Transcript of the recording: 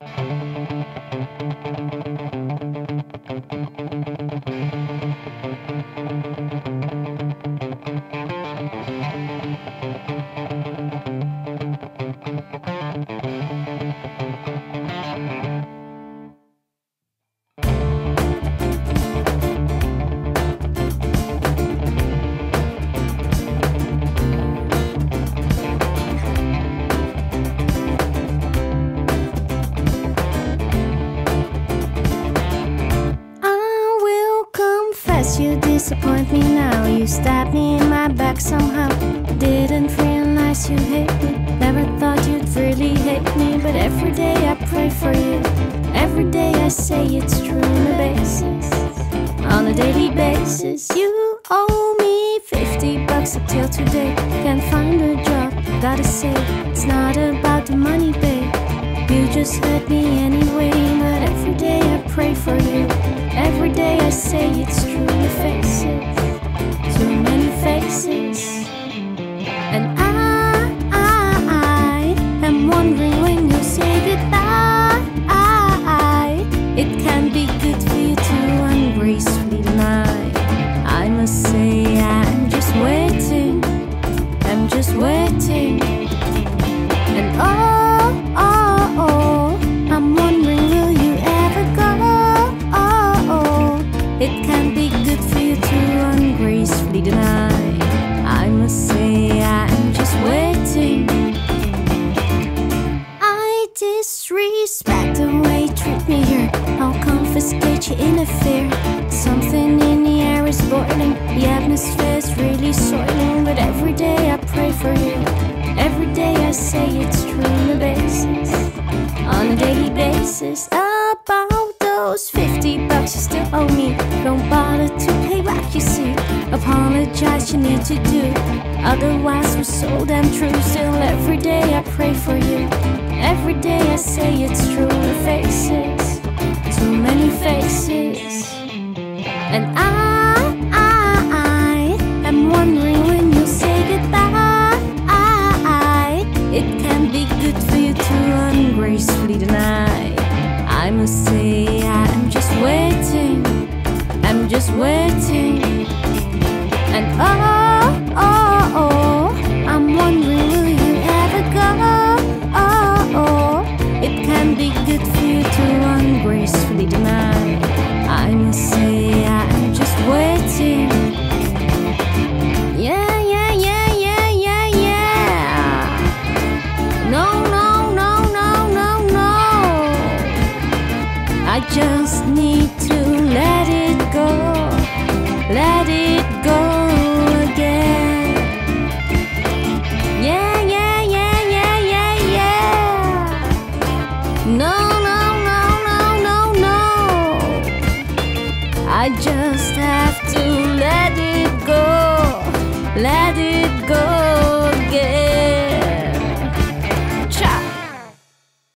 You disappoint me now. You stabbed me in my back somehow. Didn't realize you hate me. Never thought you'd really hate me. But every day I pray for you. Every day I say it's true on a basis. On a daily basis. You owe me 50 bucks up till today. Can't find a job, gotta say it's not about the money, babe. You just hurt me anyway. But every day I pray for you. Every day I say it's true in the faces. Too many faces. And I am wondering when you say goodbye. It can be good for you to ungracefully deny. I must say I'm just waiting. I'm just waiting. And I'm wondering, will you ever go? It can be good for you to ungracefully deny. I must say I'm just waiting. I disrespect the way you treat me here. I'll confiscate you in a fear. Something in the air is boiling. The atmosphere is really soiling. But every day I pray for you. Every day I say it's true on a basis. On a daily basis. About those 50 bucks you still owe me. Don't bother to pay back, you see. Apologize, you need to do. Otherwise we're so damn true. Still every day I pray for you. Every day I say it's true. The faces, too many faces. And I am wondering when you say goodbye. It can be good for you to ungracefully deny. I must say I'm just waiting. I'm just waiting. And I'm wondering, will you ever go? It can be good for you to ungracefully deny. I must say I'm just waiting. Yeah. No. I just need